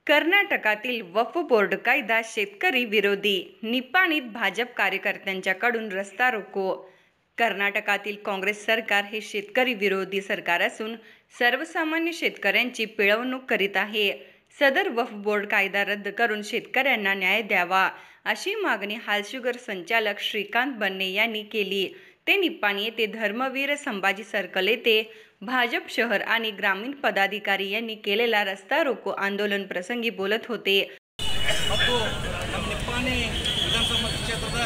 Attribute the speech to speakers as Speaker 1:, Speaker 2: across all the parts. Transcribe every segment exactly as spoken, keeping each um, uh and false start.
Speaker 1: कर्नाटकातील वक्फ बोर्ड कायदा शेतकरी विरोधी. निपाणीत भाजप कार्यकर्त्यांच्याकडून रस्ता रोको. कर्नाटकातील काँग्रेस सरकार हे शेतकरी विरोधी सरकार असून सर्वसामान्य शेतकऱ्यांची पिळवणूक करीत आहे. सदर वक्फ बोर्ड कायदा रद्द करून शेतकऱ्यांना न्याय द्यावा अशी मागणी हालशुगर संचालक श्रीकांत बन्ने यांनी केली. ते निपाणी येथे धर्मवीर संभाजी सर्कल येथे भाजप शहर आणि ग्रामीण पदाधिकारी यांनी केलेल्या रस्ता रोको आंदोलन प्रसंगी बोलत होते.
Speaker 2: ಮತ್ತು ನಮ್ಮ ನಿಪ್ಪಾಣಿ ವಿಧಾನಸಭಾ ಕ್ಷೇತ್ರದ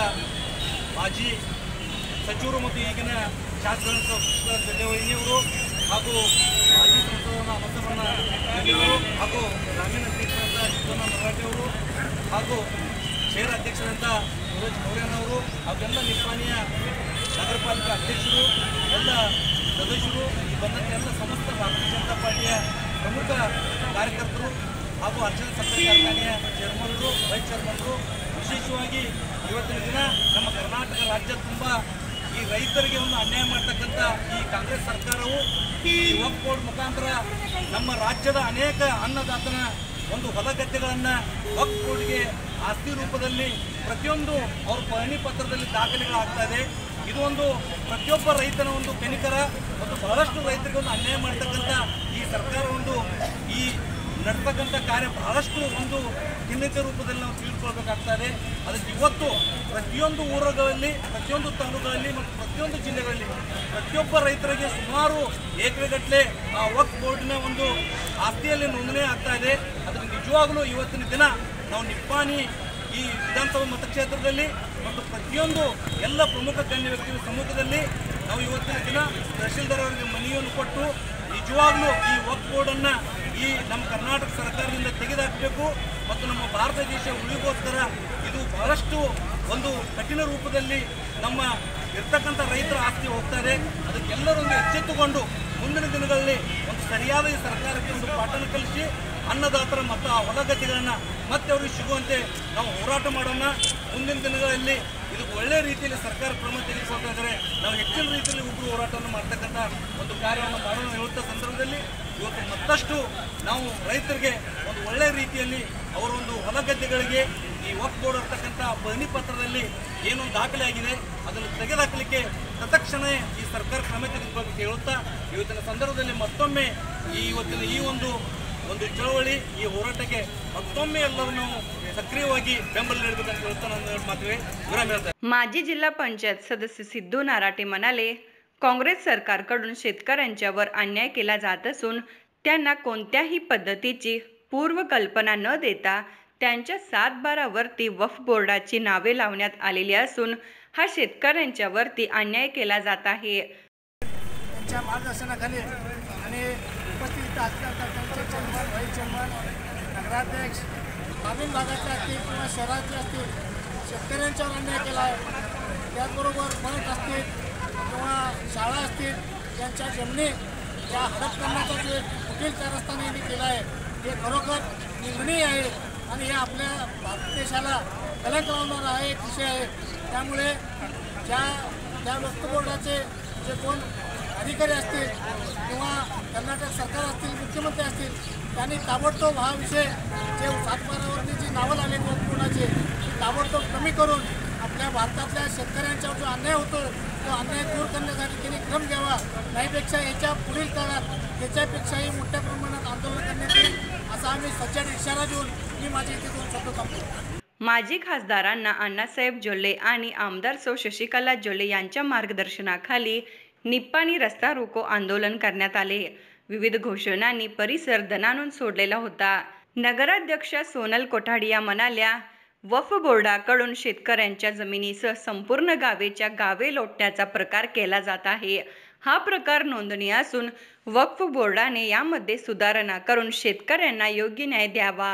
Speaker 2: ಮಾಜಿ ಸಚಿವರು ಮತ್ತು ಈಗಿನ ಶಾಸಕರು ದೇವಯ್ಯವರು ಹಾಗೂ ಮಾಜಿ ಸಂಸದರಾದ ಬಸವಣ್ಣ ಅವರು ಹಾಗೂ ಗ್ರಾಮೀಣ ಅಧ್ಯಕ್ಷರಾದ ಶಿವಣ್ಣ ಮರಾಠಿ ಅವರು ಹಾಗೂ ಶಹರ ಅಧ್ಯಕ್ಷರಾದ ಯುವರಾಜ್ ಮೌರ್ಯನವರು ಅವೆಲ್ಲ ನಿಪ್ಪಾಣಿಯ ನಗರ ಪಾಲಿಕೆ ಅಧ್ಯಕ್ಷರು ಎಲ್ಲ ಸದಸ್ಯರು ಬಂದಂಥ ಎಲ್ಲ ಸಮಸ್ತ ಭಾರತೀಯ ಜನತಾ ಪಾರ್ಟಿಯ ಪ್ರಮುಖ ಕಾರ್ಯಕರ್ತರು ಹಾಗೂ ಅರ್ಚನಾ ಸಕ್ಕರೆ ಕಾರ್ಖಾನೆಯ ಚೇರ್ಮನ್ರು ವೈಸ್ ಚೇರ್ಮನ್ರು ವಿಶೇಷವಾಗಿ ಇವತ್ತಿನ ದಿನ ನಮ್ಮ ಕರ್ನಾಟಕ ರಾಜ್ಯ ತುಂಬ ಈ ರೈತರಿಗೆ ಒಂದು ಅನ್ಯಾಯ ಮಾಡ್ತಕ್ಕಂಥ ಈ ಕಾಂಗ್ರೆಸ್ ಸರ್ಕಾರವು ಈ ವಕ್ಫ್ ಬೋರ್ಡ್ ಮುಖಾಂತರ ನಮ್ಮ ರಾಜ್ಯದ ಅನೇಕ ಅನ್ನದಾತನ ಒಂದು ಹೊಲಗದ್ದೆಗಳನ್ನು ವಕ್ಫ್ ಬೋರ್ಡ್ಗೆ ಆಸ್ತಿ ರೂಪದಲ್ಲಿ ಪ್ರತಿಯೊಂದು ಅವ್ರ ಪಹಣಿ ಪತ್ರದಲ್ಲಿ ದಾಖಲೆಗಳಾಗ್ತಾ ಇದೆ. ಇದು ಒಂದು ಪ್ರತಿಯೊಬ್ಬ ರೈತನ ಒಂದು ಕನಿಕರ ಮತ್ತು ಬಹಳಷ್ಟು ರೈತರಿಗೆ ಒಂದು ಅನ್ಯಾಯ ಮಾಡ್ತಕ್ಕಂಥ ಈ ಸರ್ಕಾರ ಒಂದು ಈ ನಡ್ತಕ್ಕಂಥ ಕಾರ್ಯ ಬಹಳಷ್ಟು ಒಂದು ಖಿನ್ನತೆ ರೂಪದಲ್ಲಿ ನಾವು ತಿಳ್ಕೊಳ್ಬೇಕಾಗ್ತಾ ಇದೆ. ಅದಕ್ಕೆ ಇವತ್ತು ಪ್ರತಿಯೊಂದು ಊರುಗಳಲ್ಲಿ ಪ್ರತಿಯೊಂದು ತಾಲೂಕುಗಳಲ್ಲಿ ಮತ್ತು ಪ್ರತಿಯೊಂದು ಜಿಲ್ಲೆಗಳಲ್ಲಿ ಪ್ರತಿಯೊಬ್ಬ ರೈತರಿಗೆ ಸುಮಾರು ಏಕರೆಗಟ್ಟಲೆ ಆ ವಕ್ಫ್ ಬೋರ್ಡಿನ ಒಂದು ಆಸ್ತಿಯಲ್ಲಿ ನೋಂದಣಿ ಆಗ್ತಾ ಇದೆ. ಅದಕ್ಕೆ ನಿಜವಾಗಲೂ ಇವತ್ತಿನ ದಿನ ನಾವು ನಿಪ್ಪಾಣಿ ಈ ವಿಧಾನಸಭಾ ಮತಕ್ಷೇತ್ರದಲ್ಲಿ ಮತ್ತು ಪ್ರತಿಯೊಂದು ಎಲ್ಲ ಪ್ರಮುಖ ಗಣ್ಯ ವ್ಯಕ್ತಿಗಳ ಸಮ್ಮುಖದಲ್ಲಿ ನಾವು ಇವತ್ತಿನ ದಿನ ತಹಶೀಲ್ದಾರ್ ಅವರಿಗೆ ಮನವಿಯನ್ನು ಕೊಟ್ಟು ನಿಜವಾಗ್ಲೂ ಈ ವಕ್ಫ್ ಬೋರ್ಡನ್ನು ಈ ನಮ್ಮ ಕರ್ನಾಟಕ ಸರ್ಕಾರದಿಂದ ತೆಗೆದುಹಾಕಬೇಕು ಮತ್ತು ನಮ್ಮ ಭಾರತ ದೇಶ ಉಳಿಗೋಸ್ಕರ ಇದು ಬಹಳಷ್ಟು ಒಂದು ಕಠಿಣ ರೂಪದಲ್ಲಿ ನಮ್ಮ ಇರ್ತಕ್ಕಂಥ ರೈತರ ಆಸ್ತಿ ಹೋಗ್ತಾರೆ. ಅದಕ್ಕೆಲ್ಲರೊಂದು ಎಚ್ಚೆತ್ತುಕೊಂಡು ಮುಂದಿನ ದಿನಗಳಲ್ಲಿ ಒಂದು ಸರಿಯಾದ ಈ ಸರ್ಕಾರಕ್ಕೆ ಒಂದು ಪಾಠನ ಕಲಿಸಿ ಅನ್ನದಾತರ ಮತ್ತು ಆ ಹೊಲಗದ್ದೆಗಳನ್ನು ಮತ್ತೆ ಅವರಿಗೆ ಸಿಗುವಂತೆ ನಾವು ಹೋರಾಟ ಮಾಡೋಣ. ಮುಂದಿನ ದಿನಗಳಲ್ಲಿ ಇದಕ್ಕೆ ಒಳ್ಳೆಯ ರೀತಿಯಲ್ಲಿ ಸರ್ಕಾರ ಕ್ರಮ ತೆಗೆದುಕೊಳ್ತಾ ಇದ್ದಾರೆ. ನಾವು ಹೆಚ್ಚಿನ ರೀತಿಯಲ್ಲಿ ಉಗ್ರ ಹೋರಾಟವನ್ನು ಮಾಡ್ತಕ್ಕಂಥ ಒಂದು ಕಾರ್ಯವನ್ನು ಮಾಡೋಣ ಹೇಳುವಂಥ ಸಂದರ್ಭದಲ್ಲಿ ಇವತ್ತು ಮತ್ತಷ್ಟು ನಾವು ರೈತರಿಗೆ ಒಂದು ಒಳ್ಳೆಯ ರೀತಿಯಲ್ಲಿ ಅವರ ಒಂದು ಹೊಲಗದ್ದೆಗಳಿಗೆ ಈ ವಕ್ಫ್ ಬೋರ್ಡ್ ಇರ್ತಕ್ಕಂಥ ಪಹಣಿ ಪತ್ರದಲ್ಲಿ ಏನೊಂದು ದಾಖಲೆ ಆಗಿದೆ ಅದನ್ನು ತೆಗೆದುಹಾಕಲಿಕ್ಕೆ ತತ್ಕ್ಷಣ ಈ ಸರ್ಕಾರ ಕ್ರಮ ತೆಗೆದುಕೊಳ್ಳಬೇಕು ಹೇಳುತ್ತಾ ಇವತ್ತಿನ ಸಂದರ್ಭದಲ್ಲಿ ಮತ್ತೊಮ್ಮೆ ಈ ಇವತ್ತಿನ ಈ ಒಂದು ಒಂದು ಚಳವಳಿ ಈ ಹೋರಾಟಕ್ಕೆ ಮತ್ತೊಮ್ಮೆ ಎಲ್ಲರೂ ನಾವು सक्रियವಾಗಿ ಬೆಂಬಲ ನೀಡಬೇಕಂತ ಹೇಳ್ತಾ ನಾನು ಮಾತುವೆ ವಿರಾಮ ಹೇಳ್ತೇನೆ.
Speaker 1: माजी जिल्हा पंचायत सदस्य सिद्धू नाराटे म्हणाले, काँग्रेस सरकारकडून शेतकऱ्यांच्यावर अन्याय केला जात असून त्यांना कोणत्याही पद्धतीची पूर्वकल्पना न देता त्यांच्या सातबारावरती वक्फ बोर्डाची नावे लावण्यात आलेली असून हा शेतकऱ्यांच्यावरती अन्याय केला जात आहे.
Speaker 3: त्यांच्या मार्गदर्शनाखाली आणि उपस्थित असतात त्यांचे चेअरमन व्हाईस चेअरमन नगराध्यक्ष ग्रामीण भागाचे असतील किंवा शहराचे असतील शेतकऱ्यांच्यावर अन्याय केला आहे. त्याचबरोबर मठ असतील किंवा शाळा असतील त्यांच्या जमिनी ज्या हडप करण्याचा जो एक कुटील कारस्थान यांनी केला आहे हे खरोखर निंदनीय आहे आणि हे आपल्या भारत देशाला कलंक लावणारा हा एक विषय आहे. त्यामुळे ज्या त्या वक्फ बोर्डाचे जे कोण अधिकारी असतील किंवा कर्नाटक सरकार असतील मुख्यमंत्री असतील त्यांनी ताबडतोब हा विषय जे सातबारावरती जी नावं लागली वक्फ बोर्डाचे ती ताबडतोब कमी करून आपल्या भारतातल्या शेतकऱ्यांच्यावर जो अन्याय होतो तो अन्याय दूर करण्यासाठी त्यांनी क्रम घ्यावा. नाहीपेक्षा याच्या पुढील काळात याच्यापेक्षाही मोठ्या प्रमाणात आंदोलन करण्यात येईल असा आम्ही सज्जड इशारा देऊन मी माझी इथे दोन शब्द थांबतो.
Speaker 1: माजी खासदारांना अण्णासाहेब जोल्ले आणि आमदार सौ शशिकला जोल्ले यांच्या मार्गदर्शनाखाली निप्पाणी रस्ता रोको आंदोलन करण्यात आले. विविध घोषणांनी परिसर दणाणून सोडलेला होता. नगराध्यक्षा सोनल कोठाडिया म्हणाल्या, वक्फ बोर्डाकडून शेतकऱ्यांच्या जमिनीसह संपूर्ण गावेच्या गावे लोटण्याचा प्रकार केला जात आहे. हा प्रकार नोंदणीय असून वक्फ बोर्डाने यामध्ये सुधारणा करून शेतकऱ्यांना योग्य न्याय द्यावा.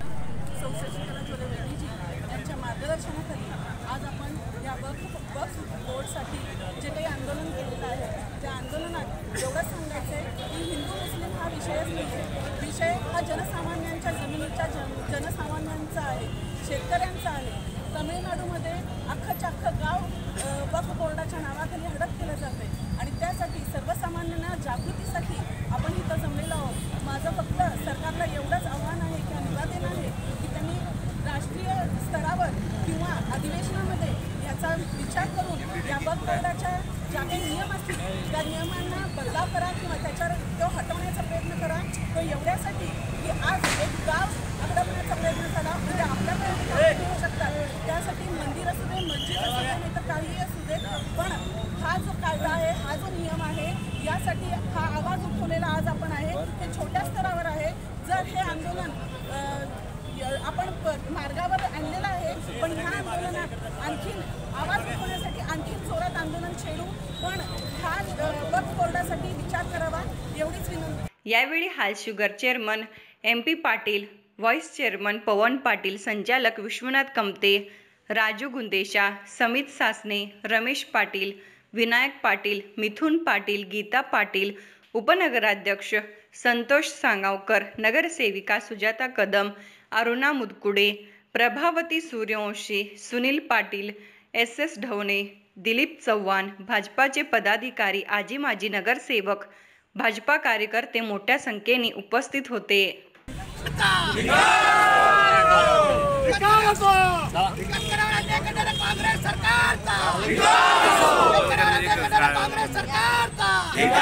Speaker 4: सौ शशिकला जोल्ले यांच्या मार्गदर्शनाखाली आज आपण या वक्फ वक्फ बोर्डसाठी जे काही आंदोलन केलेलं आहे त्या आंदोलनात एवढंच सांगायचं आहे की हिंदू मुस्लिम हा विषयच नाही आहे. विषय हा जनसामान्यांच्या जमिनीच्या जन जनसामान्यांचा आहे, शेतकऱ्यांचा आहे. तमिळनाडूमध्ये अख्खच्या अख्खं गाव वक्फ बोर्डाच्या नावाखाली हडप केलं जातं आहे आणि त्यासाठी सर्वसामान्यांना जागृतीसाठी आपण इथं जमलेलो आहोत. माझं फक्त सरकारला एवढंच आव्हान आहे की
Speaker 1: यावेळी हाल sugar chairman M P Patil, vice chairman Pawan Patil, संचालक विश्वनाथ कमते, राजू गुंदेशा, समित सासने, रमेश पाटील, विनायक पाटील, मिथुन पाटील, गीता पाटील, उपनगराध्यक्ष संतोष सांगावकर, नगरसेविका सुजाता कदम, अरुणा मुदकुडे, प्रभावती सूर्यवंशी, सुनील पाटील, एस एस ढवणे, दिलीप चव्हाण, भाजपाचे पदाधिकारी, आजी माजी नगरसेवक, भाजपा कार्यकर्ते मोठ्या संख्येने उपस्थित होते.
Speaker 3: काँग्रेस सरकारचा काँग्रेस सरकारचा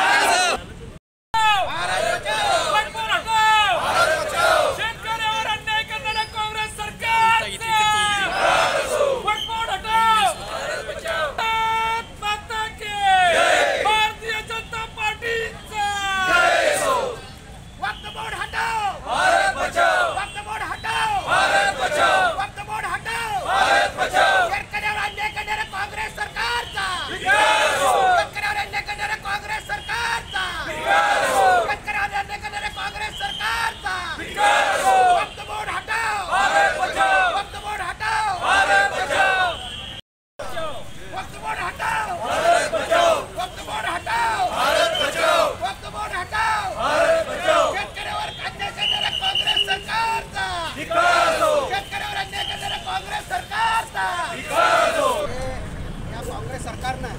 Speaker 3: काँग्रेस सरकारनं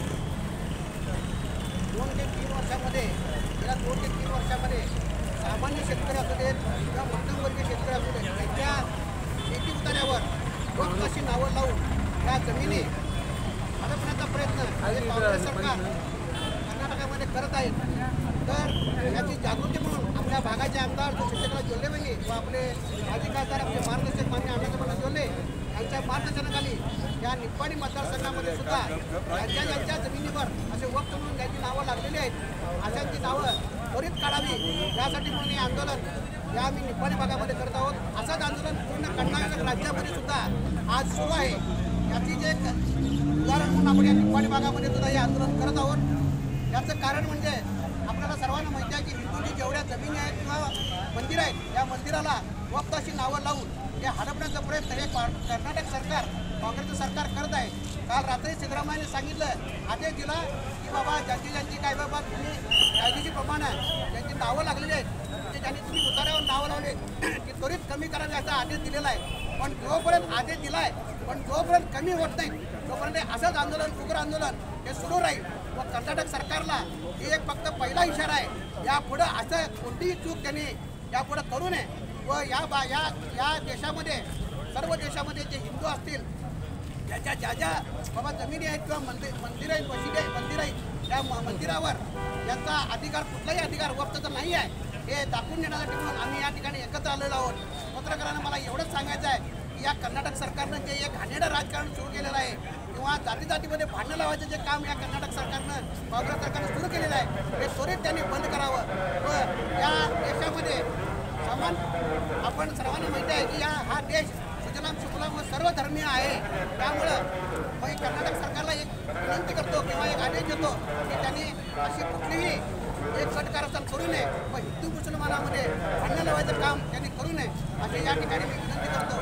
Speaker 3: दोन ते तीन वर्षामध्ये गेल्या दोन ते तीन वर्षामध्ये सामान्य शेतकरी असू देत किंवा मध्यमवर्गीय शेतकरी असू देत त्यांच्या शेती उतार्यावर वक्त अशी नावं लावून या जमिनी हडपण्याचा प्रयत्न हे काँग्रेस सरकार कर्नाटकामध्ये करत आहे. तर याची जागृती म्हणून आपल्या भागाचे आमदार शशिकला जोल्ले बहिणी व आपले माजी खासदार आपले मार्गदर्शक मान्य अण्णासाहेब जोल्ले यांच्या मार्गदर्शनाखाली या निप्पाणी मतदारसंघामध्ये सुद्धा यांच्या यांच्या जमिनीवर असे वक्त म्हणून ज्यांची नावं लागलेली आहेत अशांची नावं त्वरित काढावी यासाठी म्हणून हे आंदोलन या आम्ही निप्पाणी भागामध्ये करत आहोत. असंच आंदोलन पूर्ण कर्नाटक राज्यामध्ये सुद्धा आज सुरू आहे. याची जे उदाहरण म्हणून आपण या निप्पाणी भागामध्ये सुद्धा हे आंदोलन करत आहोत. याचं कारण म्हणजे आपल्याला सर्वांना माहिती आहे की हिंदूंची जेवढ्या जमिनी आहेत किंवा मंदिर आहेत या मंदिराला वक्त अशी नावं लावून हे हडपण्याचा प्रयत्न हे कर्नाटक सरकार काँग्रेसचं सरकार करत आहे. काल रात्री सिद्धरामय्याने सांगितलं आदेश दिला की बाबा ज्यांची ज्यांची काय बाबा तुम्ही कायदेशीरप्रमाणे ज्यांची नावं लागलेली आहेत म्हणजे ज्यांनी तुम्ही उतार्यावर नावं लावले की त्वरित कमी करावे असा आदेश दिलेला आहे. पण जोपर्यंत आदेश दिला आहे पण जोपर्यंत कमी होत नाही तोपर्यंत असंच आंदोलन उग्र आंदोलन हे सुरू राहील. व कर्नाटक सरकारला ही एक फक्त पहिला इशारा आहे. यापुढं असं कोणतीही चूक त्यांनी यापुढं करू नये व या बा या या देशामध्ये सर्व देशामध्ये जे हिंदू असतील ज्याच्या ज्या ज्या बाबा जमिनी आहेत किंवा मंदिर मंदिर आहेत मशिदी आहेत मंदिर आहेत त्या म मंदिरावर यांचा अधिकार कुठलाही अधिकार वक्तचा नाही आहे हे दाखवून देण्यासाठी म्हणून आम्ही या ठिकाणी एकत्र आलेलो आहोत. पत्रकारांना मला एवढंच सांगायचं आहे की या कर्नाटक सरकारनं जे एक घाणेरडं राजकारण सुरू केलेलं आहे किंवा जाती जातीमध्ये भांडणं लावायचं जे काम या कर्नाटक सरकारनं काँग्रेस सरकारनं सुरू केलेलं आहे हे त्वरित त्यांनी बंद करावं. व या देशामध्ये समान आपण सर्वांना माहिती आहे की या हा देश सुजलाम सुफलाम व सर्वधर्मीय आहे. त्यामुळं मी कर्नाटक सरकारला एक विनंती करतो किंवा एक आदेश देतो की त्यांनी अशी कुठलीही एक कारस्थान करू नये व हिंदू मुसलमानामध्ये भांडणं लावायचं काम त्यांनी करू नये असे या ठिकाणी मी विनंती करतो.